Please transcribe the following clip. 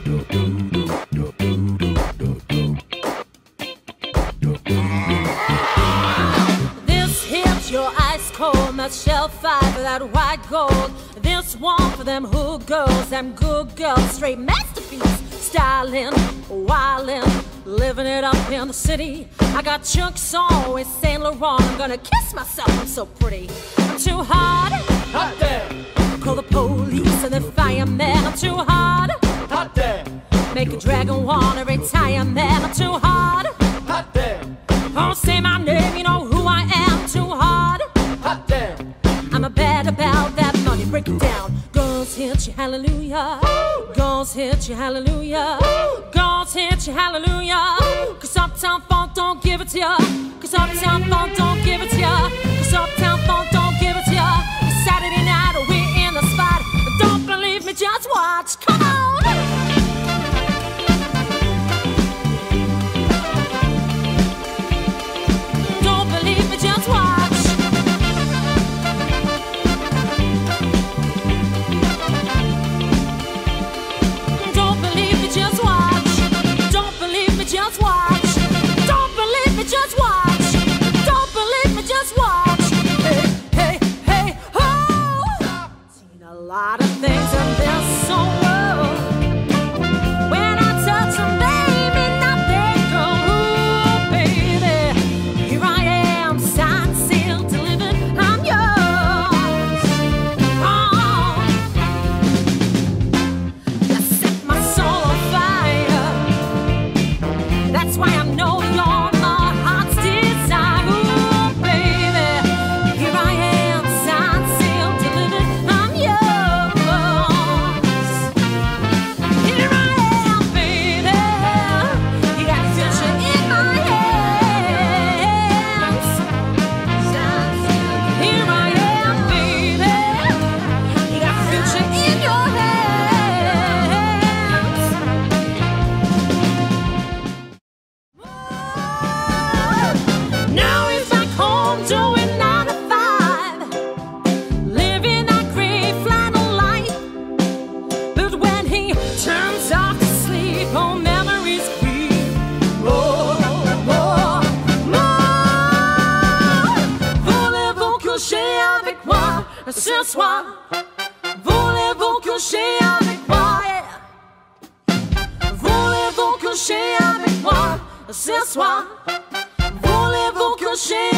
This hits your ice cold, that shell fire, that white gold. This one for them hood girls, them good girls, straight masterpiece. Styling, wildin', living it up in the city. I got chunks on with Saint Laurent. I'm gonna kiss myself, I'm so pretty. I'm too hot, Hot damn, call the police and the fireman. I'm too hot, hot damn, make a dragon wanna retire, man. I'm too hot, hot damn, don't say my name, you know who I am. Too hot, hot damn. I'm a bad about that money, break it down. Girls hit you, hallelujah. Girls hit you, hallelujah. Girls hit you, hallelujah. Cause Uptown Funk don't give it to ya. Cause Uptown Funk don't give it to ya. Cause Uptown Funk don't give it to ya. It's Saturday night, we're in the spot. Don't believe me, just watch. Come on. Don't believe me, just watch. Don't believe me, just watch. Don't believe me, just watch. Don't believe me, just watch. Don't believe me, just watch. Hey, hey, hey, oh! Seen a lot of things in this world. When I touch them, baby, now they go, ooh, baby. Here I am, signed, sealed, delivered, I'm yours. Oh. You set my soul on fire. That's why I know you're my heart's desire. Ooh, baby. Here I am, signed, sealed, delivered, I'm yours. Here I am, baby. You got the future in my hands. Here I am, baby. You got the future in your hands. Now he's back home doing 9 to 5, living that gray flannel life. But when he turns off to sleep, oh, memories creep. More, more, more. Voulez-vous coucher avec moi ce soir? Voulez-vous coucher avec moi? Yeah. Voulez-vous coucher avec moi ce soir? Voulez-vous coucher